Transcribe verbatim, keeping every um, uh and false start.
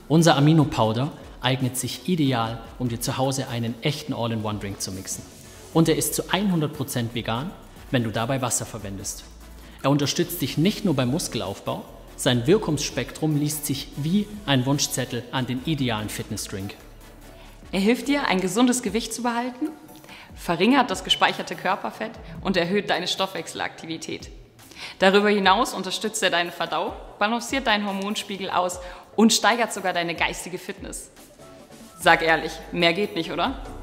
Unser Amino Powder eignet sich ideal, um dir zu Hause einen echten All-in-One-Drink zu mixen. Und er ist zu hundert Prozent vegan, wenn du dabei Wasser verwendest. Er unterstützt dich nicht nur beim Muskelaufbau, sein Wirkungsspektrum liest sich wie ein Wunschzettel an den idealen Fitnessdrink. Er hilft dir, ein gesundes Gewicht zu behalten, verringert das gespeicherte Körperfett und erhöht deine Stoffwechselaktivität. Darüber hinaus unterstützt er deine Verdauung, balanciert deinen Hormonspiegel aus und steigert sogar deine geistige Fitness. Sag ehrlich, mehr geht nicht, oder?